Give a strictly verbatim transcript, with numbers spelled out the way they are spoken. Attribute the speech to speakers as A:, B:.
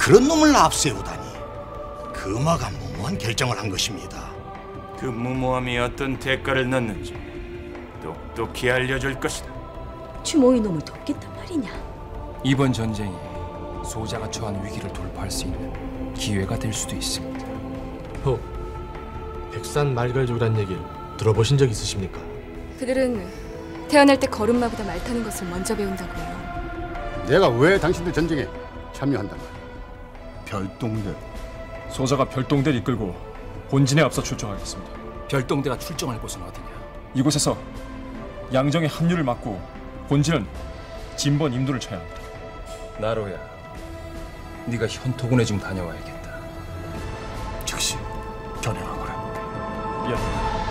A: 그런 놈을 앞세우다니 금화가 무모한 결정을 한 것입니다.
B: 그 무모함이 어떤 대가를 낳는지 똑똑히 알려줄 것이다.
C: 주몽이 놈을 돕겠단 말이냐?
D: 이번 전쟁이 소자가 처한 위기를 돌파할 수 있는 기회가 될 수도 있습니다.
E: 호, 백산 말갈족이란 얘기를 들어보신 적 있으십니까?
F: 그들은 태어날 때 걸음마보다 말 타는 것을 먼저 배운다고 해요.
G: 내가 왜 당신들 전쟁에 참여한단 말이야?
A: 별동들.
H: 소자가 별동대를 이끌고 본진에 앞서 출정하겠습니다.
D: 별동대가 출정할 곳은 어디냐?
H: 이곳에서 양정의 합류를 막고 본진은 진번 임도를 쳐야 합니다.
D: 나로야, 네가 현토군에 좀 다녀와야겠다.
A: 즉시 전행하거라.
H: 예.